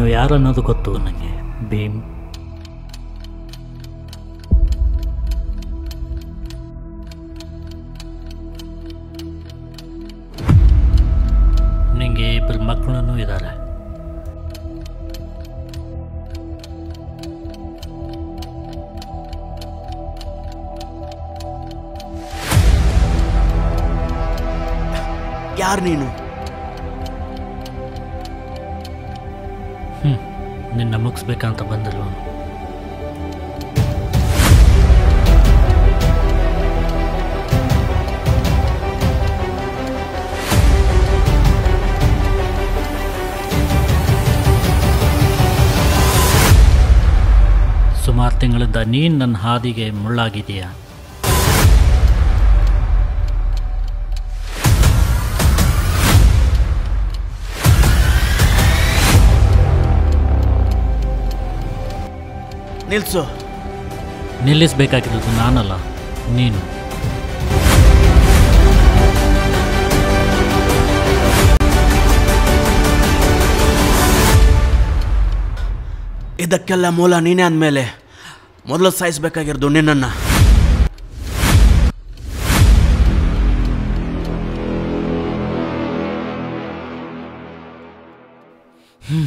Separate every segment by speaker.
Speaker 1: ನೀನು ಯಾರನ್ನೋದು ಗೊತ್ತು ನನಗೆ ಭೀಮ್. ನಿಂಗೆ ಇಬ್ಬರು ಮಕ್ಕಳೂ ಇದ್ದಾರೆ.
Speaker 2: ಯಾರು ನೀನು?
Speaker 1: ನಿನ್ನ ಮುಗಿಸ್ಬೇಕಂತ ಬಂದಿಲ್ವ? ಸುಮಾರು ತಿಂಗಳಿಂದ ನೀನು ನನ್ನ ಹಾದಿಗೆ ಮುಳ್ಳಾಗಿದೆಯಾ?
Speaker 2: ನಿಲ್ಸು.
Speaker 1: ನಿಲ್ಲಿಸಬೇಕಾಗಿರೋದು ನಾನಲ್ಲ, ನೀನು.
Speaker 2: ಇದಕ್ಕೆಲ್ಲ ಮೂಲ ನೀನೇ ಅಂದಮೇಲೆ ಮೊದಲು ಸಾಯಿಸಬೇಕಾಗಿರೋದು ನಿನ್ನನ್ನು.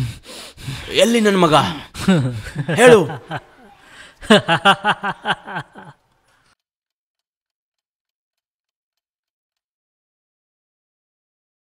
Speaker 2: ಎಲ್ಲಿ ನನ್ನ ಮಗ? ಹೇಳು.